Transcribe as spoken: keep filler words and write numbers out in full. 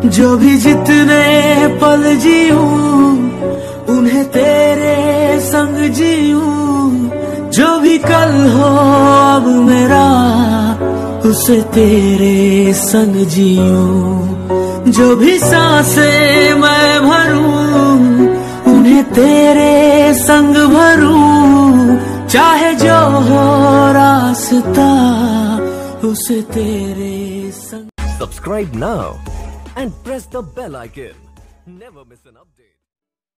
जो भी जितने पल जीऊं उन्हें तेरे संग जीऊं, जो भी कल हो अब मेरा उसे तेरे संग जीऊं, जो भी सांसें मैं भरूं उन्हें तेरे संग भरूं, चाहे जो हो रास्ता उसे तेरे संग। Subscribe now and press the bell icon. Never miss an update.